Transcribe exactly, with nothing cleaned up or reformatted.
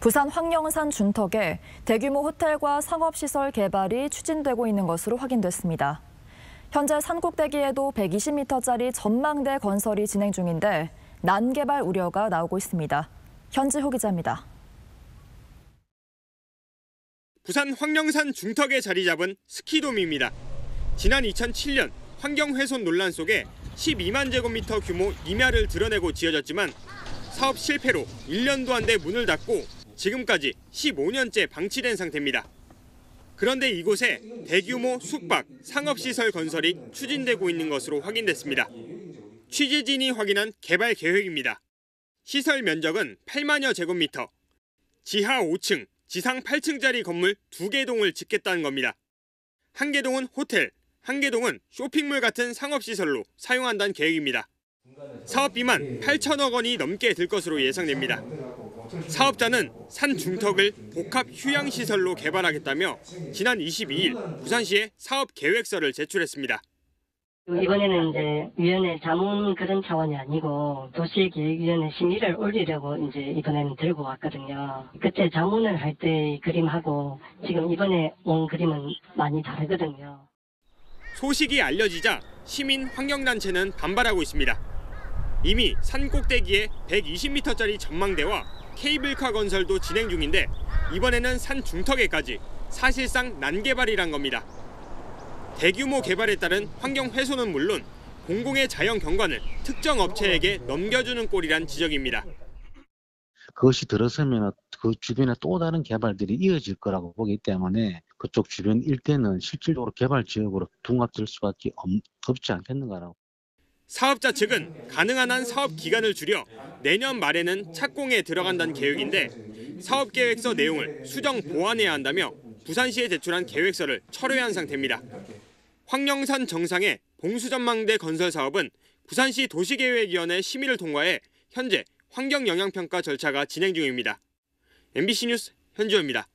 부산 황령산 준턱에 대규모 호텔과 상업시설 개발이 추진되고 있는 것으로 확인됐습니다. 현재 산꼭대기에도 백이십 미터짜리 전망대 건설이 진행 중인데 난개발 우려가 나오고 있습니다. 현지호 기자입니다. 부산 황령산 중턱에 자리 잡은 스키돔입니다. 지난 이천칠 년 환경훼손 논란 속에 십이만 제곱미터 규모 임야를 드러내고 지어졌지만 사업 실패로 일 년도 안 돼 문을 닫고 지금까지 십오 년째 방치된 상태입니다. 그런데 이곳에 대규모 숙박, 상업시설 건설이 추진되고 있는 것으로 확인됐습니다. 취재진이 확인한 개발 계획입니다. 시설 면적은 팔만여 제곱미터, 지하 오 층, 지상 팔 층짜리 건물 두 개 동을 짓겠다는 겁니다. 한 개 동은 호텔, 한 개 동은 쇼핑몰 같은 상업시설로 사용한다는 계획입니다. 사업비만 팔천억 원이 넘게 들 것으로 예상됩니다. 사업자는 산 중턱을 복합 휴양시설로 개발하겠다며 지난 이십이 일 부산시에 사업 계획서를 제출했습니다. 이번에는 이제 위원회 자문 그런 차원이 아니고 도시계획위원회 심의를 올리려고 이제 이번에는 들고 왔거든요. 그때 자문을 할 때 그림하고 지금 이번에 온 그림은 많이 다르거든요. 소식이 알려지자 시민 환경단체는 반발하고 있습니다. 이미 산 꼭대기에 백이십 미터짜리 전망대와 케이블카 건설도 진행 중인데 이번에는 산 중턱에까지 사실상 난개발이란 겁니다. 대규모 개발에 따른 환경 훼손은 물론 공공의 자연 경관을 특정 업체에게 넘겨주는 꼴이란 지적입니다. 그것이 들어서면 그 주변에 또 다른 개발들이 이어질 거라고 보기 때문에 그쪽 주변 일대는 실질적으로 개발 지역으로 둔갑될 수밖에 없지 않겠는가라고. 사업자 측은 가능한 한 사업 기간을 줄여 내년 말에는 착공에 들어간다는 계획인데 사업 계획서 내용을 수정 보완해야 한다며 부산시에 제출한 계획서를 철회한 상태입니다. 황령산 정상의 봉수전망대 건설 사업은 부산시 도시계획위원회 심의를 통과해 현재 환경영향평가 절차가 진행 중입니다. 엠비씨 뉴스 현지호입니다.